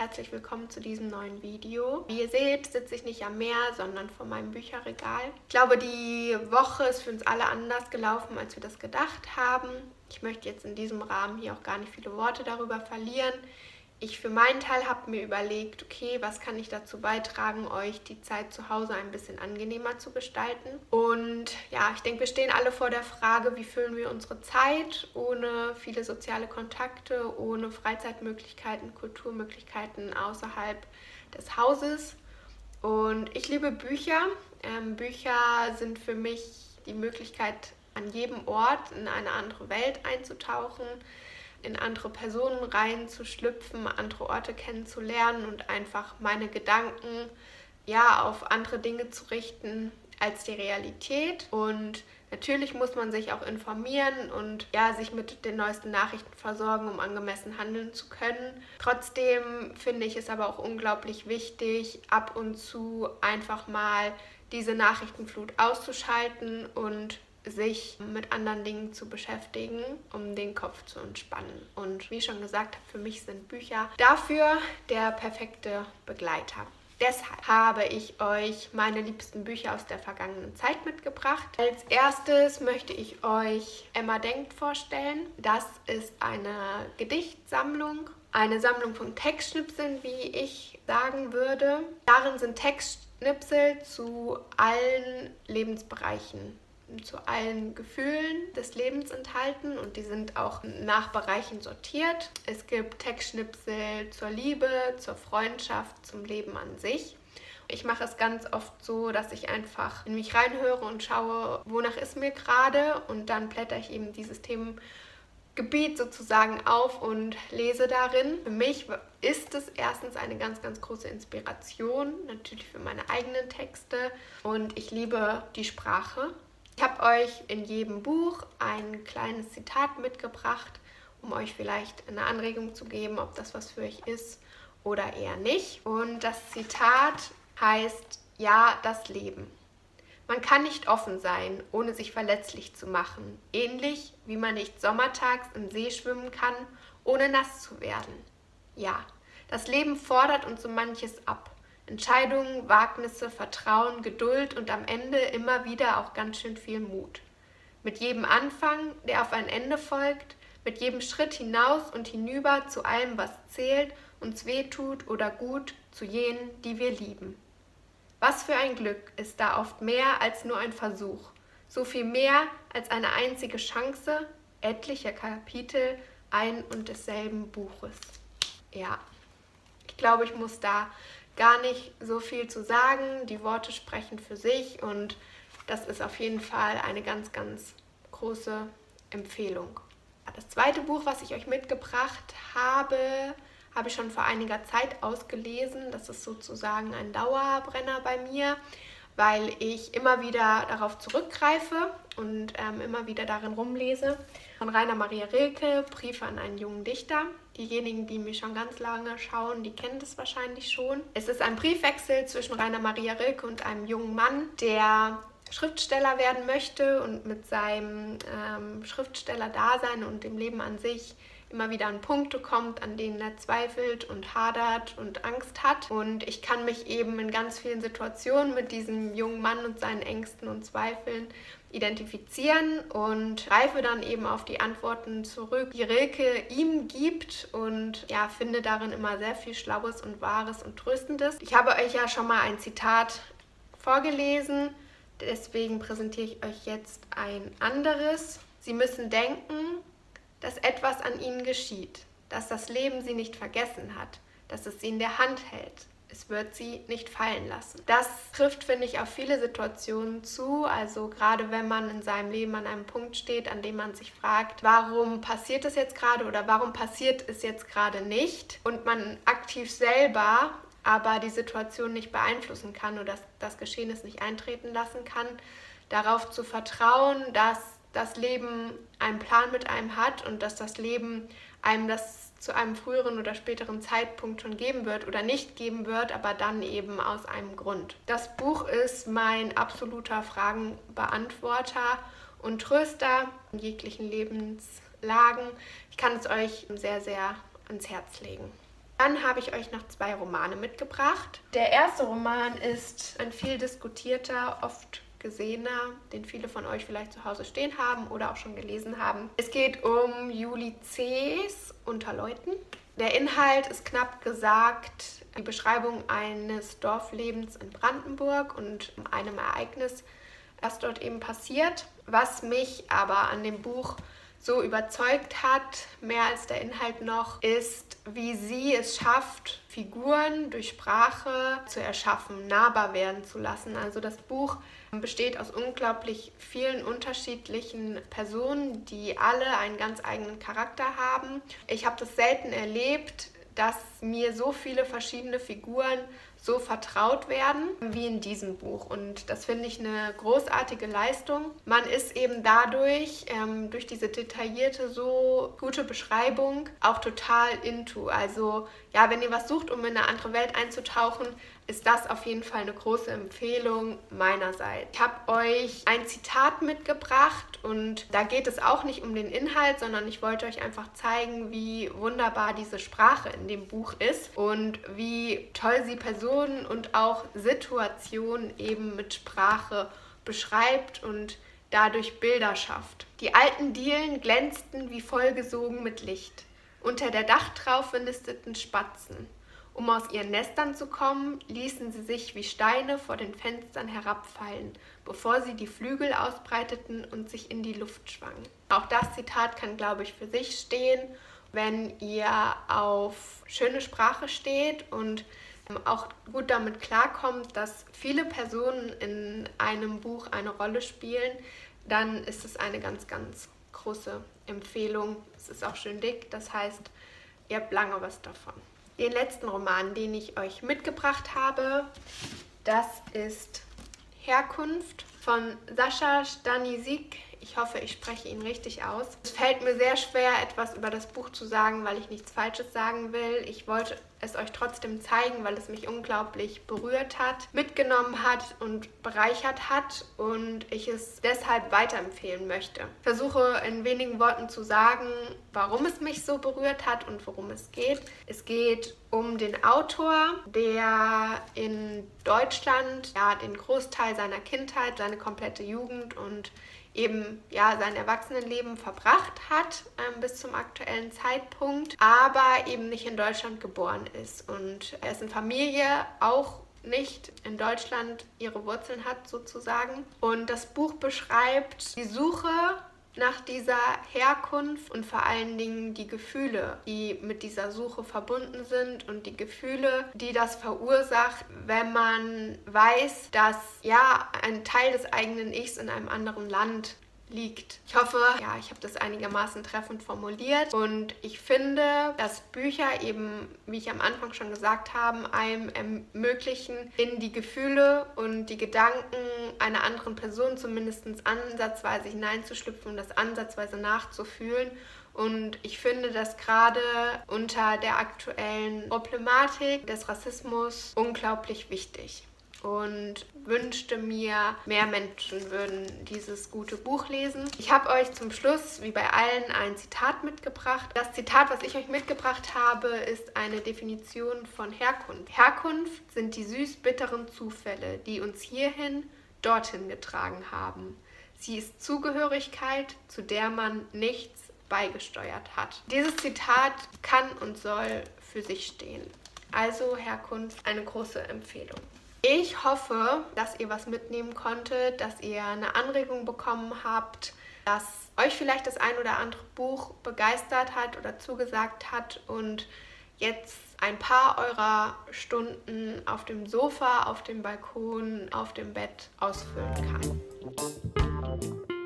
herzlich willkommen zu diesem neuen Video. Wie ihr seht, sitze ich nicht am Meer, sondern vor meinem Bücherregal. Ich glaube, die Woche ist für uns alle anders gelaufen, als wir das gedacht haben. Ich möchte jetzt in diesem Rahmen hier auch gar nicht viele Worte darüber verlieren. Ich für meinen Teil habe mir überlegt, okay, was kann ich dazu beitragen, euch die Zeit zu Hause ein bisschen angenehmer zu gestalten. Und ja, ich denke, wir stehen alle vor der Frage, wie füllen wir unsere Zeit ohne viele soziale Kontakte, ohne Freizeitmöglichkeiten, Kulturmöglichkeiten außerhalb des Hauses. Und ich liebe Bücher. Bücher sind für mich die Möglichkeit, an jedem Ort in eine andere Welt einzutauchen, in andere Personen reinzuschlüpfen, andere Orte kennenzulernen und einfach meine Gedanken auf andere Dinge zu richten als die Realität. Und natürlich muss man sich auch informieren und sich mit den neuesten Nachrichten versorgen, um angemessen handeln zu können. Trotzdem finde ich es aber auch unglaublich wichtig, ab und zu einfach mal diese Nachrichtenflut auszuschalten und sich mit anderen Dingen zu beschäftigen, um den Kopf zu entspannen. Und wie ich schon gesagt habe, für mich sind Bücher dafür der perfekte Begleiter. Deshalb habe ich euch meine liebsten Bücher aus der vergangenen Zeit mitgebracht. Als erstes möchte ich euch Emma Denkt vorstellen. Das ist eine Gedichtsammlung, eine Sammlung von Textschnipseln, wie ich sagen würde. Darin sind Textschnipsel zu allen Lebensbereichen, zu allen Gefühlen des Lebens enthalten und die sind auch nach Bereichen sortiert. Es gibt Textschnipsel zur Liebe, zur Freundschaft, zum Leben an sich. Ich mache es ganz oft so, dass ich einfach in mich reinhöre und schaue, wonach ist mir gerade, und dann blätter ich eben dieses Themengebiet sozusagen auf und lese darin. Für mich ist es erstens eine ganz, ganz große Inspiration, natürlich für meine eigenen Texte, und ich liebe die Sprache. Ich habe euch in jedem Buch ein kleines Zitat mitgebracht, um euch vielleicht eine Anregung zu geben, ob das was für euch ist oder eher nicht. Und das Zitat heißt: Ja, das Leben. Man kann nicht offen sein, ohne sich verletzlich zu machen. Ähnlich wie man nicht sommertags im See schwimmen kann, ohne nass zu werden. Ja, das Leben fordert uns so manches ab. Entscheidungen, Wagnisse, Vertrauen, Geduld und am Ende immer wieder auch ganz schön viel Mut. Mit jedem Anfang, der auf ein Ende folgt, mit jedem Schritt hinaus und hinüber zu allem, was zählt, uns wehtut oder gut, zu jenen, die wir lieben. Was für ein Glück ist da oft mehr als nur ein Versuch, so viel mehr als eine einzige Chance, etliche Kapitel ein und desselben Buches. Ja, ich glaube, ich muss da gar nicht so viel zu sagen. Die Worte sprechen für sich und das ist auf jeden Fall eine ganz, ganz große Empfehlung. Das zweite Buch, was ich euch mitgebracht habe, habe ich schon vor einiger Zeit ausgelesen. Das ist sozusagen ein Dauerbrenner bei mir, weil ich immer wieder darauf zurückgreife und immer wieder darin rumlese. Von Rainer Maria Rilke, Briefe an einen jungen Dichter. Diejenigen, die mich schon ganz lange schauen, die kennen das wahrscheinlich schon. Es ist ein Briefwechsel zwischen Rainer Maria Rilke und einem jungen Mann, der Schriftsteller werden möchte und mit seinem Schriftstellerdasein und dem Leben an sich immer wieder an Punkte kommt, an denen er zweifelt und hadert und Angst hat. Und ich kann mich eben in ganz vielen Situationen mit diesem jungen Mann und seinen Ängsten und Zweifeln identifizieren und greife dann eben auf die Antworten zurück, die Rilke ihm gibt, und finde darin immer sehr viel Schlaues und Wahres und Tröstendes. Ich habe euch ja schon mal ein Zitat vorgelesen, deswegen präsentiere ich euch jetzt ein anderes. Sie müssen denken, dass etwas an ihnen geschieht, dass das Leben sie nicht vergessen hat, dass es sie in der Hand hält. Es wird sie nicht fallen lassen. Das trifft, finde ich, auf viele Situationen zu. Also gerade wenn man in seinem Leben an einem Punkt steht, an dem man sich fragt, warum passiert es jetzt gerade oder warum passiert es jetzt gerade nicht, und man aktiv selber aber die Situation nicht beeinflussen kann oder das Geschehnis nicht eintreten lassen kann, darauf zu vertrauen, dass das Leben einen Plan mit einem hat und dass das Leben einem das zu einem früheren oder späteren Zeitpunkt schon geben wird oder nicht geben wird, aber dann eben aus einem Grund. Das Buch ist mein absoluter Fragenbeantworter und Tröster in jeglichen Lebenslagen. Ich kann es euch sehr, sehr ans Herz legen. Dann habe ich euch noch 2 Romane mitgebracht. Der erste Roman ist ein viel diskutierter, oft gesehener, den viele von euch vielleicht zu Hause stehen haben oder auch schon gelesen haben. Es geht um Ulysses unter Leuten. Der Inhalt ist knapp gesagt die Beschreibung eines Dorflebens in Brandenburg und einem Ereignis, das dort eben passiert. Was mich aber an dem Buch so überzeugt hat, mehr als der Inhalt noch, ist, wie sie es schafft, Figuren durch Sprache zu erschaffen, nahbar werden zu lassen. Also das Buch besteht aus unglaublich vielen unterschiedlichen Personen, die alle einen ganz eigenen Charakter haben. Ich habe das selten erlebt, dass mir so viele verschiedene Figuren so vertraut werden wie in diesem Buch. Und das finde ich eine großartige Leistung. Man ist eben dadurch, durch diese detaillierte, so gute Beschreibung, auch total into. Also ja, wenn ihr was sucht, um in eine andere Welt einzutauchen, ist das auf jeden Fall eine große Empfehlung meinerseits. Ich habe euch ein Zitat mitgebracht und da geht es auch nicht um den Inhalt, sondern ich wollte euch einfach zeigen, wie wunderbar diese Sprache in dem Buch ist und wie toll sie Personen und auch Situationen eben mit Sprache beschreibt und dadurch Bilder schafft. Die alten Dielen glänzten wie vollgesogen mit Licht. Unter der Dachtraufe nisteten Spatzen. Um aus ihren Nestern zu kommen, ließen sie sich wie Steine vor den Fenstern herabfallen, bevor sie die Flügel ausbreiteten und sich in die Luft schwangen. Auch das Zitat kann, glaube ich, für sich stehen, wenn ihr auf schöne Sprache steht und auch gut damit klarkommt, dass viele Personen in einem Buch eine Rolle spielen, dann ist es eine ganz, ganz große Empfehlung. Es ist auch schön dick, das heißt, ihr habt lange was davon. Den letzten Roman, den ich euch mitgebracht habe, das ist Herkunft von Sascha Stanisic. Ich hoffe, ich spreche ihn richtig aus. Es fällt mir sehr schwer, etwas über das Buch zu sagen, weil ich nichts Falsches sagen will. Ich wollte es euch trotzdem zeigen, weil es mich unglaublich berührt hat, mitgenommen hat und bereichert hat und ich es deshalb weiterempfehlen möchte. Ich versuche in wenigen Worten zu sagen, warum es mich so berührt hat und worum es geht. Es geht um den Autor, der in Deutschland den Großteil seiner Kindheit, seine komplette Jugend und eben sein Erwachsenenleben verbracht hat bis zum aktuellen Zeitpunkt, aber eben nicht in Deutschland geboren ist. Und dessen Familie auch nicht in Deutschland ihre Wurzeln hat sozusagen. Und das Buch beschreibt die Suche nach dieser Herkunft und vor allen Dingen die Gefühle, die mit dieser Suche verbunden sind und die Gefühle, die das verursacht, wenn man weiß, dass ein Teil des eigenen Ichs in einem anderen Land liegt. Ich hoffe, ich habe das einigermaßen treffend formuliert und ich finde, dass Bücher eben, wie ich am Anfang schon gesagt habe, einem ermöglichen, in die Gefühle und die Gedanken einer anderen Person zumindest ansatzweise hineinzuschlüpfen und das ansatzweise nachzufühlen. Und ich finde das gerade unter der aktuellen Problematik des Rassismus unglaublich wichtig. Und wünschte mir, mehr Menschen würden dieses gute Buch lesen. Ich habe euch zum Schluss, wie bei allen, ein Zitat mitgebracht. Das Zitat, was ich euch mitgebracht habe, ist eine Definition von Herkunft. Herkunft sind die süß-bitteren Zufälle, die uns hierhin, dorthin getragen haben. Sie ist Zugehörigkeit, zu der man nichts beigesteuert hat. Dieses Zitat kann und soll für sich stehen. Also Herkunft, eine große Empfehlung. Ich hoffe, dass ihr was mitnehmen konntet, dass ihr eine Anregung bekommen habt, dass euch vielleicht das ein oder andere Buch begeistert hat oder zugesagt hat und jetzt ein paar eurer Stunden auf dem Sofa, auf dem Balkon, auf dem Bett ausfüllen kann.